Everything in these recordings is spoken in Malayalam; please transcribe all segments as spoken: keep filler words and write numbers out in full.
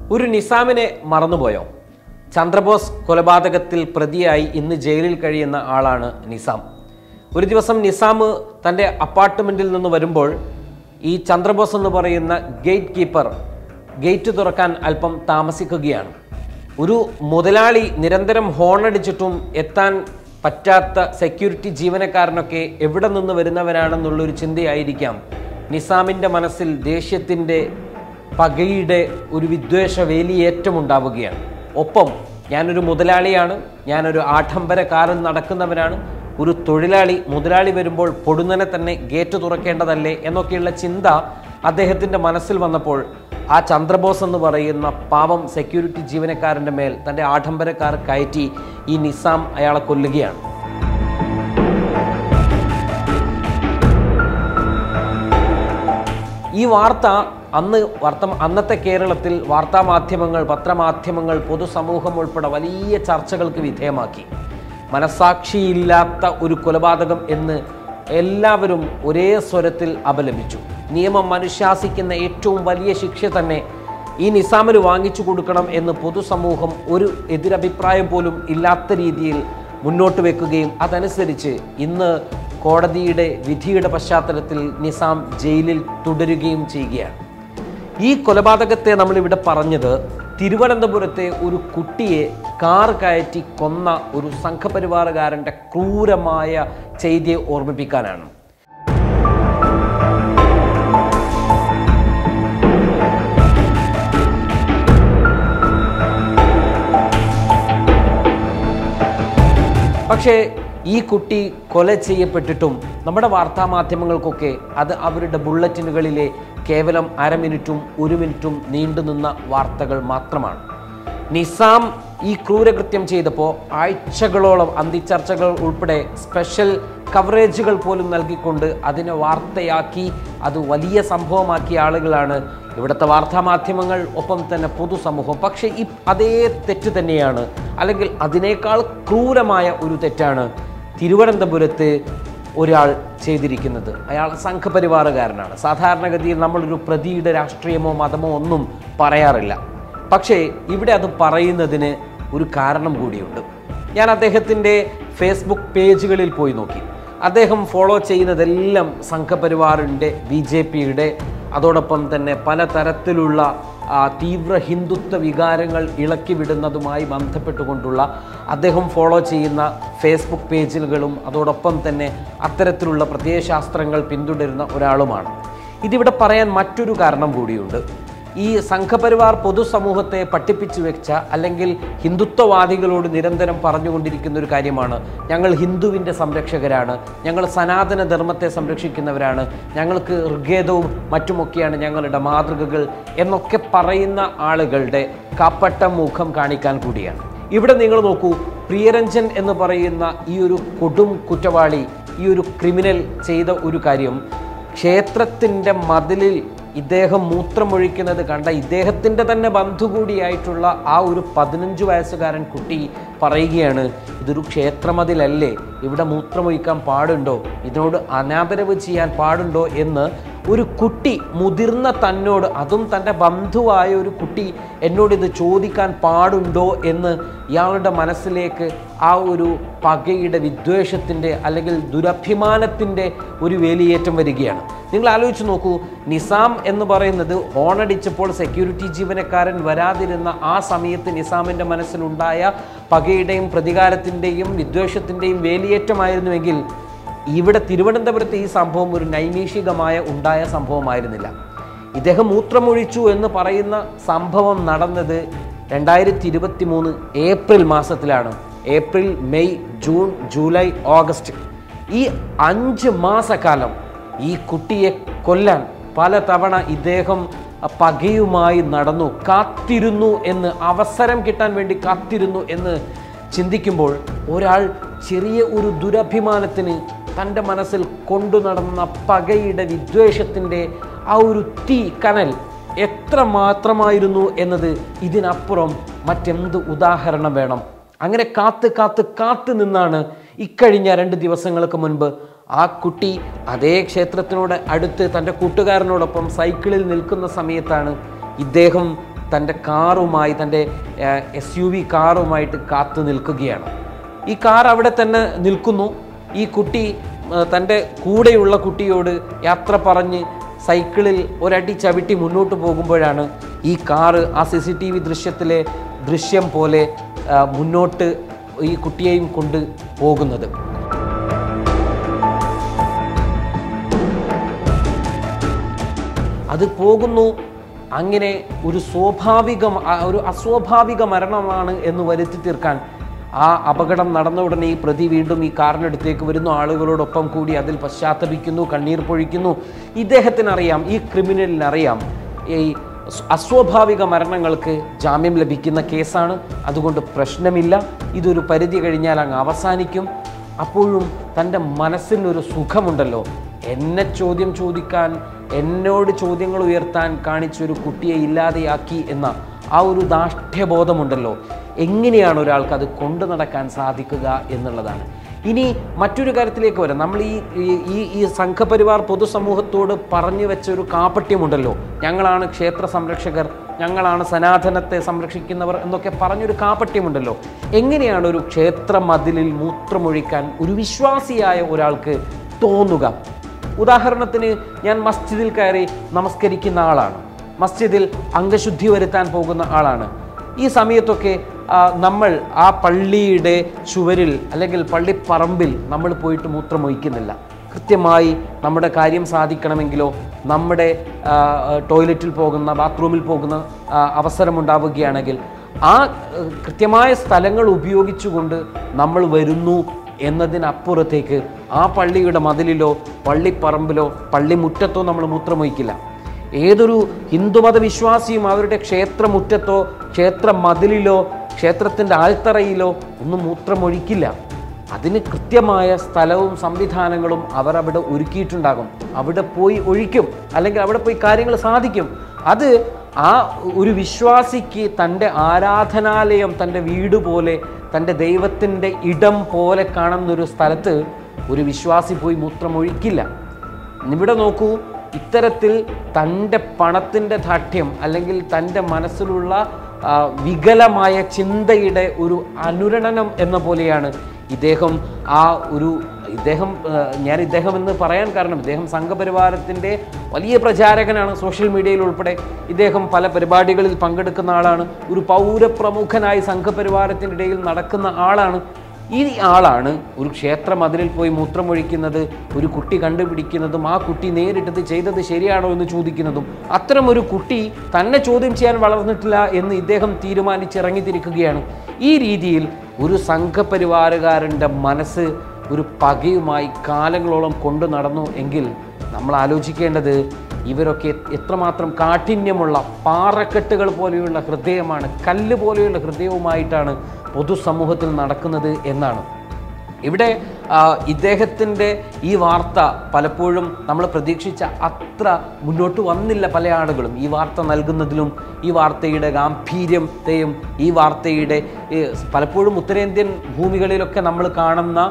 ഒരു നിസാമിനെ മറന്നുപോയോ? ചന്ദ്രബോസ് കൊലപാതകത്തിൽ പ്രതിയായി ഇന്ന് ജയിലിൽ കഴിയുന്ന ആളാണ് നിസാം. ഒരു ദിവസം നിസാം തൻ്റെ അപ്പാർട്ട്മെൻറ്റിൽ നിന്ന് വരുമ്പോൾ ഈ ചന്ദ്രബോസ് എന്ന് പറയുന്ന ഗേറ്റ് കീപ്പർ ഗേറ്റ് തുറക്കാൻ അല്പം താമസിക്കുകയാണ്. ഒരു മുതലാളി നിരന്തരം ഹോണടിച്ചിട്ടും എത്താൻ പറ്റാത്ത സെക്യൂരിറ്റി ജീവനക്കാരനൊക്കെ എവിടെ നിന്ന് വരുന്നവരാണെന്നുള്ളൊരു ചിന്തയായിരിക്കാം നിസാമിൻ്റെ മനസ്സിൽ ദേഷ്യത്തിൻ്റെ പകയുടെ ഒരു വിദ്വേഷ വേലിയേറ്റം ഉണ്ടാവുകയാണ്. ഒപ്പം ഞാനൊരു മുതലാളിയാണ്, ഞാനൊരു ആഡംബരക്കാരൻ നടക്കുന്നവനാണ്, ഒരു തൊഴിലാളി മുതലാളി വരുമ്പോൾ പൊടുന്നനെ തന്നെ ഗേറ്റ് തുറക്കേണ്ടതല്ലേ എന്നൊക്കെയുള്ള ചിന്ത അദ്ദേഹത്തിൻ്റെ മനസ്സിൽ വന്നപ്പോൾ ആ ചന്ദ്രബോസ് എന്ന് പറയുന്ന പാവം സെക്യൂരിറ്റി ജീവനക്കാരൻ്റെ മേൽ തൻ്റെ ആഡംബരക്കാർ കയറ്റി ഈ നിസാം അയാളെ കൊല്ലുകയാണ്. ഈ വാർത്ത അന്ന് വാർത്ത അന്നത്തെ കേരളത്തിൽ വാർത്താമാധ്യമങ്ങൾ, പത്രമാധ്യമങ്ങൾ, പൊതുസമൂഹം ഉൾപ്പെടെ വലിയ ചർച്ചകൾക്ക് വിധേയമാക്കി. മനസാക്ഷിയില്ലാത്ത ഒരു കൊലപാതകം എന്ന് എല്ലാവരും ഒരേ സ്വരത്തിൽ അപലപിച്ചു. നിയമം അനുശാസിക്കുന്ന ഏറ്റവും വലിയ ശിക്ഷ തന്നെ ഈ നിസാമിന് വാങ്ങിച്ചു കൊടുക്കണം എന്ന് പൊതുസമൂഹം ഒരു എതിരഭിപ്രായം പോലും ഇല്ലാത്ത രീതിയിൽ മുന്നോട്ട് വെക്കുകയും അതനുസരിച്ച് ഇന്ന് കോടതിയുടെ വിധിയുടെ പശ്ചാത്തലത്തിൽ നിസാം ജയിലിൽ തുടരുകയും ചെയ്യുകയാണ്. ഈ കൊലപാതകത്തെ നമ്മളിവിടെ പറഞ്ഞത് തിരുവനന്തപുരത്തെ ഒരു കുട്ടിയെ കാർ കയറ്റി കൊന്ന ഒരു സംഘപരിവാറുകാരൻ്റെ ക്രൂരമായ ചെയ്തിയെ ഓർമ്മിപ്പിക്കാനാണ്. പക്ഷേ ഈ കുട്ടി കൊല ചെയ്യപ്പെട്ടിട്ടും നമ്മുടെ വാർത്താമാധ്യമങ്ങൾക്കൊക്കെ അത് അവരുടെ ബുള്ളറ്റിനുകളിലെ കേവലം അര മിനിറ്റും ഒരു മിനിറ്റും നീണ്ടുനിന്ന വാർത്തകൾ മാത്രമാണ്. നിസാം ഈ ക്രൂരകൃത്യം ചെയ്തപ്പോൾ ആഴ്ചകളോളം അന്തിച്ചർച്ചകൾ ഉൾപ്പെടെ സ്പെഷ്യൽ കവറേജുകൾ പോലും നൽകിക്കൊണ്ട് അതിനെ വാർത്തയാക്കി അത് വലിയ സംഭവമാക്കിയ ആളുകളാണ് ഇവിടുത്തെ വാർത്താമാധ്യമങ്ങൾ, ഒപ്പം തന്നെ പൊതുസമൂഹം. പക്ഷേ ഈ അതേ തെറ്റ് തന്നെയാണ്, അല്ലെങ്കിൽ അതിനേക്കാൾ ക്രൂരമായ ഒരു തെറ്റാണ് തിരുവനന്തപുരത്ത് ഒരാൾ ചെയ്തിരിക്കുന്നത്. അയാൾ സംഘപരിവാറുകാരനാണ്. സാധാരണഗതിയിൽ നമ്മളൊരു പ്രതിയുടെ രാഷ്ട്രീയമോ മതമോ ഒന്നും പറയാറില്ല. പക്ഷേ ഇവിടെ അത് പറയുന്നതിന് ഒരു കാരണം കൂടിയുണ്ട്. ഞാൻ അദ്ദേഹത്തിൻ്റെ ഫേസ്ബുക്ക് പേജുകളിൽ പോയി നോക്കി. അദ്ദേഹം ഫോളോ ചെയ്യുന്നതെല്ലാം സംഘപരിവാറിൻ്റെ, ബി ജെ പിയുടെ, അതോടൊപ്പം തന്നെ പലതരത്തിലുള്ള തീവ്ര ഹിന്ദുത്വ വികാരങ്ങൾ ഇളക്കി വിടുന്നതുമായി ബന്ധപ്പെട്ടുകൊണ്ടുള്ള അദ്ദേഹം ഫോളോ ചെയ്യുന്ന ഫേസ്ബുക്ക് പേജുകളും അതോടൊപ്പം തന്നെ അത്തരത്തിലുള്ള പ്രത്യയശാസ്ത്രങ്ങൾ പിന്തുടരുന്ന ഒരാളുമാണ്. ഇതിവിടെ പറയാൻ മറ്റൊരു കാരണം കൂടിയുണ്ട്. ഈ സംഘപരിവാർ പൊതുസമൂഹത്തെ പഠിപ്പിച്ചു വെച്ച, അല്ലെങ്കിൽ ഹിന്ദുത്വവാദികളോട് നിരന്തരം പറഞ്ഞുകൊണ്ടിരിക്കുന്ന ഒരു കാര്യമാണ്, ഞങ്ങൾ ഹിന്ദുവിൻ്റെ സംരക്ഷകരാണ്, ഞങ്ങൾ സനാതന ധർമ്മത്തെ സംരക്ഷിക്കുന്നവരാണ്, ഞങ്ങൾക്ക് ഋഗ്വേദവും മറ്റുമൊക്കെയാണ് ഞങ്ങളുടെ മാതൃകകൾ എന്നൊക്കെ പറയുന്ന ആളുകളുടെ കപട മുഖം കാണിക്കാൻ കൂടിയാണ്. ഇവിടെ നിങ്ങൾ നോക്കൂ, പ്രിയരഞ്ജൻ എന്ന് പറയുന്ന ഈ ഒരു കൊടും കുറ്റവാളി, ഈ ഒരു ക്രിമിനൽ ചെയ്ത ഒരു കാര്യം, ക്ഷേത്രത്തിൻ്റെ മതിലിൽ ഇദ്ദേഹം മൂത്രമൊഴിക്കുന്നത് കണ്ട ഇദ്ദേഹത്തിൻ്റെ തന്നെ ബന്ധു കൂടിയായിട്ടുള്ള ആ ഒരു പതിനഞ്ച് വയസ്സുകാരൻ കുട്ടി പറയുകയാണ്, ഇതൊരു ക്ഷേത്രമതിലല്ലേ, ഇവിടെ മൂത്രമൊഴിക്കാൻ പാടുണ്ടോ, ഇതിനോട് അനാദരവ് ചെയ്യാൻ പാടുണ്ടോ എന്ന് ഒരു കുട്ടി, മുതിർന്ന തന്നോട്, അതും തൻ്റെ ബന്ധുവായ ഒരു കുട്ടി എന്നോട് ഇത് ചോദിക്കാൻ പാടുണ്ടോ എന്ന് ഇയാളുടെ മനസ്സിലേക്ക് ആ ഒരു പകയുടെ, വിദ്വേഷത്തിൻ്റെ അല്ലെങ്കിൽ ദുരഭിമാനത്തിൻ്റെ ഒരു വേലിയേറ്റം വരികയാണ്. നിങ്ങൾ ആലോചിച്ച് നോക്കൂ, നിസാം എന്ന് പറയുന്നത് ഹോണടിച്ചപ്പോൾ സെക്യൂരിറ്റി ജീവനക്കാരൻ വരാതിരുന്ന ആ സമയത്ത് നിസാമിൻ്റെ മനസ്സിലുണ്ടായ പകയുടെയും പ്രതികാരത്തിൻ്റെയും വിദ്വേഷത്തിൻ്റെയും വേലിയേറ്റമായിരുന്നുവെങ്കിൽ ഇവിടെ തിരുവനന്തപുരത്ത് ഈ സംഭവം ഒരു നൈമിഷികമായ ഉണ്ടായ സംഭവമായിരുന്നില്ല. ഇദ്ദേഹം മൂത്രമൊഴിച്ചു എന്ന് പറയുന്ന സംഭവം നടന്നത് രണ്ടായിരത്തി ഇരുപത്തി മൂന്ന് ഏപ്രിൽ മാസത്തിലാണ്. April, May, June, July, August, ഈ അഞ്ച് മാസക്കാലം ഈ കുട്ടിയെ കൊല്ലാൻ പലതവണ ഇദ്ദേഹം പകയുമായി നടന്നു, കാത്തിരുന്നു എന്ന്, അവസരം കിട്ടാൻ വേണ്ടി കാത്തിരുന്നു എന്ന് ചിന്തിക്കുമ്പോൾ ഒരാൾ ചെറിയ ഒരു ദുരഭിമാനത്തിന് തൻ്റെ മനസ്സിൽ കൊണ്ടു നടന്ന പകയുടെ, വിദ്വേഷത്തിൻ്റെ ആ ഒരു തീ കനൽ എത്ര മാത്രമായിരുന്നു എന്നത് ഇതിനപ്പുറം മറ്റെന്ത് ഉദാഹരണം വേണം? അങ്ങനെ കാത്ത് കാത്ത് കാത്തു നിന്നാണ് ഇക്കഴിഞ്ഞ രണ്ട് ദിവസങ്ങൾക്ക് മുൻപ് ആ കുട്ടി അതേ ക്ഷേത്രത്തിനോട് അടുത്ത് തൻ്റെ കൂട്ടുകാരനോടൊപ്പം സൈക്കിളിൽ നിൽക്കുന്ന സമയത്താണ് ഇദ്ദേഹം തൻ്റെ കാറുമായി തൻ്റെ എസ് യു വി കാറുമായിട്ട് കാത്തു നിൽക്കുകയാണ്. ഈ കാർ അവിടെ തന്നെ നിൽക്കുന്നു. ഈ കുട്ടി തൻ്റെ കൂടെയുള്ള കുട്ടിയോട് യാത്ര പറഞ്ഞ് സൈക്കിളിൽ ഒരടി ചവിട്ടി മുന്നോട്ട് പോകുമ്പോഴാണ് ഈ കാറ് ആ സി സി ടി വി ദൃശ്യത്തിലെ ദൃശ്യം പോലെ മുന്നോട്ട് ഈ കുട്ടിയെയും കൊണ്ട് പോകുന്നത്. അത് പോകുന്നു. അങ്ങനെ ഒരു സ്വാഭാവിക ഒരു അസ്വാഭാവിക മരണമാണ് എന്ന് വരുത്തി തീർക്കാൻ ആ അപകടം നടന്ന ഉടനെ ഈ പ്രതി വീണ്ടും ഈ കാറിനടുത്തേക്ക് വരുന്നു. ആളുകളോടൊപ്പം കൂടി അതിൽ പശ്ചാത്തപിക്കുന്നു, കണ്ണീർ പൊഴിക്കുന്നു. ഇദ്ദേഹത്തിനറിയാം, ഈ ക്രിമിനലിനറിയാം, ഈ അസ്വാഭാവിക മരണങ്ങൾക്ക് ജാമ്യം ലഭിക്കുന്ന കേസാണ്, അതുകൊണ്ട് പ്രശ്നമില്ല, ഇതൊരു പരിധി കഴിഞ്ഞാൽ അങ്ങ് അവസാനിക്കും. അപ്പോഴും തൻ്റെ മനസ്സിനൊരു സുഖമുണ്ടല്ലോ, എന്നെ ചോദ്യം ചോദിക്കാൻ, എന്നോട് ചോദ്യങ്ങൾ ഉയർത്താൻ കാണിച്ചൊരു കുട്ടിയെ ഇല്ലാതെയാക്കി എന്ന ആ ഒരു ധാർഷ്ട്യബോധമുണ്ടല്ലോ. എങ്ങനെയാണ് ഒരാൾക്ക് അത് കൊണ്ടു നടക്കാൻ സാധിക്കുക എന്നുള്ളതാണ്. ഇനി മറ്റൊരു കാര്യത്തിലേക്ക് വരാം. നമ്മൾ ഈ ഈ ഈ സംഘപരിവാർ പൊതുസമൂഹത്തോട് പറഞ്ഞു വെച്ച ഒരു കാപട്യമുണ്ടല്ലോ, ഞങ്ങളാണ് ക്ഷേത്ര സംരക്ഷകർ, ഞങ്ങളാണ് സനാതനത്തെ സംരക്ഷിക്കുന്നവർ എന്നൊക്കെ പറഞ്ഞൊരു കാപട്യമുണ്ടല്ലോ. എങ്ങനെയാണ് ഒരു ക്ഷേത്ര മതിലിൽ മൂത്രമൊഴിക്കാൻ ഒരു വിശ്വാസിയായ ഒരാൾക്ക് തോന്നുക? ഉദാഹരണത്തിന്, ഞാൻ മസ്ജിദിൽ കയറി നമസ്കരിക്കുന്ന ആളാണ്, മസ്ജിദിൽ അംഗശുദ്ധി വരുത്താൻ പോകുന്ന ആളാണ്. ഈ സമയത്തൊക്കെ നമ്മൾ ആ പള്ളിയുടെ ചുവരിൽ അല്ലെങ്കിൽ പള്ളിപ്പറമ്പിൽ നമ്മൾ പോയിട്ട് മൂത്രമൊഴിക്കുന്നില്ല. കൃത്യമായി നമ്മുടെ കാര്യം സാധിക്കണമെങ്കിലോ, നമ്മുടെ ടോയ്ലറ്റിൽ പോകുന്ന, ബാത്റൂമിൽ പോകുന്ന അവസരമുണ്ടാവുകയാണെങ്കിൽ ആ കൃത്യമായ സ്ഥലങ്ങൾ ഉപയോഗിച്ചുകൊണ്ട് നമ്മൾ വരുന്നു എന്നതിനപ്പുറത്തേക്ക് ആ പള്ളിയുടെ മതിലിലോ പള്ളിപ്പറമ്പിലോ പള്ളിമുറ്റത്തോ നമ്മൾ മൂത്രമൊഴിക്കില്ല. ഏതൊരു ഹിന്ദുമത വിശ്വാസിയും അവരുടെ ക്ഷേത്രമുറ്റത്തോ ക്ഷേത്ര മതിലിലോ ക്ഷേത്രത്തിൻ്റെ ആൽത്തറയിലോ ഒന്നും മൂത്രമൊഴിക്കില്ല. അതിന് കൃത്യമായ സ്ഥലവും സംവിധാനങ്ങളും അവർ അവിടെ ഒരുക്കിയിട്ടുണ്ടാകും. അവിടെ പോയി ഒഴിക്കും, അല്ലെങ്കിൽ അവിടെ പോയി കാര്യങ്ങൾ സാധിക്കും. അത് ആ ഒരു വിശ്വാസിക്ക് തൻ്റെ ആരാധനാലയം തൻ്റെ വീട് പോലെ, തൻ്റെ ദൈവത്തിൻ്റെ ഇടം പോലെ കാണുന്നൊരു സ്ഥലത്ത് ഒരു വിശ്വാസി പോയി മൂത്രമൊഴിക്കില്ല. ഇവിടെ നോക്കൂ, ഇത്തരത്തിൽ തൻ്റെ പണത്തിൻ്റെ ധാർഢ്യം അല്ലെങ്കിൽ തൻ്റെ മനസ്സിലുള്ള വികലമായ ചിന്തയുടെ ഒരു അനുരണനം എന്ന പോലെയാണ് ഇദ്ദേഹം ആ ഒരു ഇദ്ദേഹം ഞാൻ ഇദ്ദേഹം എന്ന് പറയാൻ കാരണം, ഇദ്ദേഹം സംഘപരിവാരത്തിൻ്റെ വലിയ പ്രചാരകനാണ്. സോഷ്യൽ മീഡിയയിൽ ഉൾപ്പെടെ ഇദ്ദേഹം പല പരിപാടികളിൽ പങ്കെടുക്കുന്ന ആളാണ്. ഒരു പൗരപ്രമുഖനായി സംഘപരിവാരത്തിൻ്റെ ഇടയിൽ നടക്കുന്ന ആളാണ്. ഈ ആളാണ് ഒരു ക്ഷേത്ര മതിലിൽ പോയി മൂത്രമൊഴിക്കുന്നത്, ഒരു കുട്ടി കണ്ടുപിടിക്കുന്നതും ആ കുട്ടി നേരിട്ടത് ചെയ്തത് ശരിയാണോ എന്ന് ചോദിക്കുന്നതും. അത്തരം ഒരു കുട്ടി തന്നെ ചോദ്യം ചെയ്യാൻ വളർന്നിട്ടില്ല എന്ന് ഇദ്ദേഹം തീരുമാനിച്ചിറങ്ങിത്തിരിക്കുകയാണ്. ഈ രീതിയിൽ ഒരു സംഘപരിവാരകാരൻ്റെ മനസ്സ് ഒരു പകയുമായി കാലങ്ങളോളം കൊണ്ടു നടന്നു എങ്കിൽ നമ്മൾ ആലോചിക്കേണ്ടത് ഇവരൊക്കെ എത്രമാത്രം കാഠിന്യമുള്ള പാറക്കെട്ടുകൾ പോലെയുള്ള ഹൃദയമാണ്, കല്ല് പോലെയുള്ള ഹൃദയവുമായിട്ടാണ് പൊതുസമൂഹത്തിൽ നടക്കുന്നത് എന്നാണ്. ഇവിടെ ഇദ്ദേഹത്തിൻ്റെ ഈ വാർത്ത പലപ്പോഴും നമ്മൾ പ്രതീക്ഷിച്ച അത്ര മുന്നോട്ട് വന്നില്ല. പല ആളുകളും ഈ വാർത്ത നൽകുന്നതിലും ഈ വാർത്തയുടെ ഗാംഭീര്യത്തെയും ഈ വാർത്തയുടെ പലപ്പോഴും ഉത്തരേന്ത്യൻ ഭൂമികളിലൊക്കെ നമ്മൾ കാണുന്ന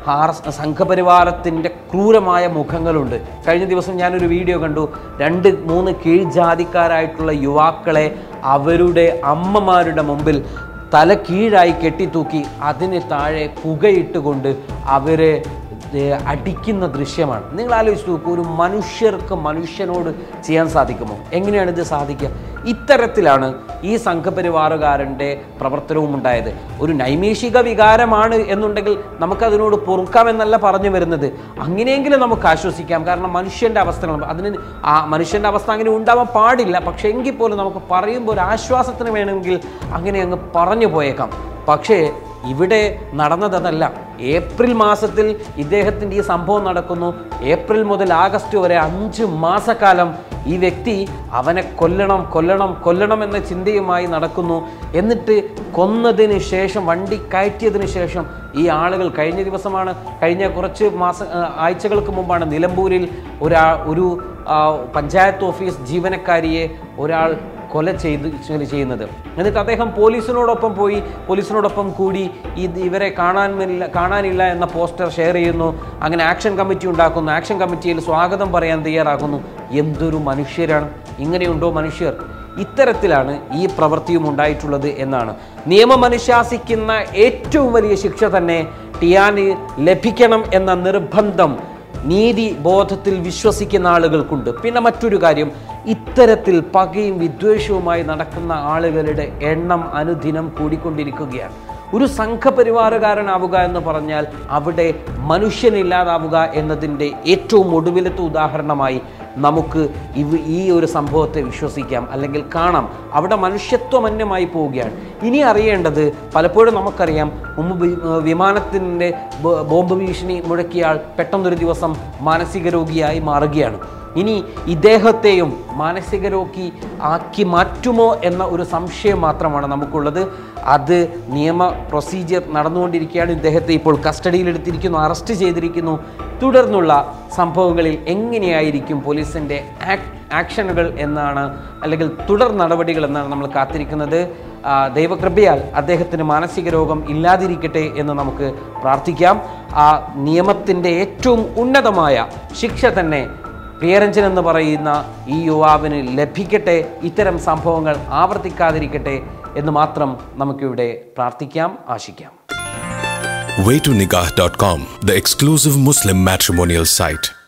സംഘപരിവാരത്തിൻ്റെ ക്രൂരമായ മുഖങ്ങളുണ്ട്. കഴിഞ്ഞ ദിവസം ഞാനൊരു വീഡിയോ കണ്ടു. രണ്ട് മൂന്ന് കീഴ്ജാതിക്കാരായിട്ടുള്ള യുവാക്കളെ അവരുടെ അമ്മമാരുടെ മുമ്പിൽ തല കീഴായി കെട്ടിത്തൂക്കി അതിന് താഴെ പുകയിട്ടുകൊണ്ട് അവരെ അടിക്കുന്ന ദൃശ്യമാണ്. നിങ്ങൾ ആലോചിച്ച് നോക്കൂ, ഒരു മനുഷ്യർക്ക് മനുഷ്യനോട് ചെയ്യാൻ സാധിക്കുമോ? എങ്ങനെയാണ് ഇത് സാധിക്കുക? ഇത്തരത്തിലാണ് ഈ സംഘപരിവാറുകാരൻ്റെ പ്രവർത്തനവും ഉണ്ടായത്. ഒരു നൈമിഷിക വികാരമാണ് എന്നുണ്ടെങ്കിൽ നമുക്കതിനോട് പൊറുക്കാമെന്നല്ല പറഞ്ഞു വരുന്നത്. അങ്ങനെയെങ്കിലും നമുക്ക് ആശ്വസിക്കാം. കാരണം മനുഷ്യൻ്റെ അവസ്ഥകൾ, അതിന് ആ മനുഷ്യൻ്റെ അവസ്ഥ അങ്ങനെ ഉണ്ടാവാൻ പാടില്ല. പക്ഷേ എങ്കിൽ പോലും നമുക്ക് പറയുമ്പോൾ ഒരു ആശ്വാസത്തിന് വേണമെങ്കിൽ അങ്ങനെ അങ്ങ് പറഞ്ഞു പോയേക്കാം. പക്ഷേ ഇവിടെ നടന്നതല്ല. ഏപ്രിൽ മാസത്തിൽ ഇദ്ദേഹത്തിൻ്റെ ഈ സംഭവം നടക്കുന്നു. ഏപ്രിൽ മുതൽ ആഗസ്റ്റ് വരെ അഞ്ച് മാസക്കാലം ഈ വ്യക്തി അവനെ കൊല്ലണം കൊല്ലണം കൊല്ലണം എന്ന ചിന്തയുമായി നടക്കുന്നു. എന്നിട്ട് കൊന്നതിന് ശേഷം, വണ്ടി കയറ്റിയതിന് ശേഷം ഈ ആളുകൾ, കഴിഞ്ഞ ദിവസമാണ്, കഴിഞ്ഞ കുറച്ച് മാസ ആഴ്ചകൾക്ക് മുമ്പാണ് നിലമ്പൂരിൽ ഒരാ ഒരു പഞ്ചായത്ത് ഓഫീസ് ജീവനക്കാരിയെ ഒരാൾ കൊല ചെയ്ത് ചെയ്യുന്നത്. എന്നിട്ട് അദ്ദേഹം പോലീസിനോടൊപ്പം പോയി പോലീസിനോടൊപ്പം കൂടി ഈ ഇവരെ കാണാനില്ല കാണാനില്ല എന്ന പോസ്റ്റർ ഷെയർ ചെയ്യുന്നു. അങ്ങനെ ആക്ഷൻ കമ്മിറ്റി ഉണ്ടാക്കുന്നു. ആക്ഷൻ കമ്മിറ്റിയിൽ സ്വാഗതം പറയാൻ തയ്യാറാക്കുന്നു. എന്തൊരു മനുഷ്യരാണ്! ഇങ്ങനെയുണ്ടോ മനുഷ്യർ? ഇത്തരത്തിലാണ് ഈ പ്രവൃത്തിയും ഉണ്ടായിട്ടുള്ളത് എന്നാണ്. നിയമം അനുശാസിക്കുന്ന ഏറ്റവും വലിയ ശിക്ഷ തന്നെ ടിയാന് ലഭിക്കണം എന്ന നിർബന്ധം നീതി ബോധത്തിൽ വിശ്വസിക്കുന്ന ആളുകൾക്കുണ്ട്. പിന്നെ മറ്റൊരു കാര്യം, ഇത്തരത്തിൽ പകയും വിദ്വേഷവുമായി നടക്കുന്ന ആളുകളുടെ എണ്ണം അനുദിനം കൂടിക്കൊണ്ടിരിക്കുകയാണ്. ഒരു സംഘപരിവാരകാരനാവുക എന്ന് പറഞ്ഞാൽ അവിടെ മനുഷ്യനില്ലാതാവുക എന്നതിൻ്റെ ഏറ്റവും ഒടുവിലത്തെ ഉദാഹരണമായി നമുക്ക് ഇവ ഈ ഒരു സംഭവത്തെ വിശ്വസിക്കാം, അല്ലെങ്കിൽ കാണാം. അവിടെ മനുഷ്യത്വമന്യമായി പോവുകയാണ്. ഇനി അറിയേണ്ടത്, പലപ്പോഴും നമുക്കറിയാം, മുമ്പ് വിമാനത്തിൻ്റെ ബോംബ് ഭീഷണി മുഴക്കിയ ആൾ പെട്ടെന്നൊരു ദിവസം മാനസിക രോഗിയായി മാറുകയാണ്. ഇനി ഇദ്ദേഹത്തെയും മാനസിക രോഗി ആക്കി മാറ്റുമോ എന്ന ഒരു സംശയം മാത്രമാണ് നമുക്കുള്ളത്. അത് നിയമ പ്രൊസീജിയർ നടന്നുകൊണ്ടിരിക്കുകയാണ്. ഇദ്ദേഹത്തെ ഇപ്പോൾ കസ്റ്റഡിയിലെടുത്തിരിക്കുന്നു, അറസ്റ്റ് ചെയ്തിരിക്കുന്നു. തുടർന്നുള്ള സംഭവങ്ങളിൽ എങ്ങനെയായിരിക്കും പോലീസിൻ്റെ ആക്ഷനുകൾ എന്നാണ്, അല്ലെങ്കിൽ തുടർ നടപടികൾ എന്നാണ് നമ്മൾ കാത്തിരിക്കുന്നത്. ദൈവകൃപയാൽ അദ്ദേഹത്തിന് മാനസിക രോഗം ഇല്ലാതിരിക്കട്ടെ എന്ന് നമുക്ക് പ്രാർത്ഥിക്കാം. ആ നിയമത്തിൻ്റെ ഏറ്റവും ഉന്നതമായ ശിക്ഷ തന്നെ പ്രിയരഞ്ജൻ എന്ന് പറയുന്ന ഈ യുവാവിന് ലഭിക്കട്ടെ, ഇത്തരം സംഭവങ്ങൾ ആവർത്തിക്കാതിരിക്കട്ടെ എന്ന് മാത്രം നമുക്കിവിടെ പ്രാർത്ഥിക്കാം, ആശിക്കാം. way to nikah dot com, the exclusive Muslim matrimonial site.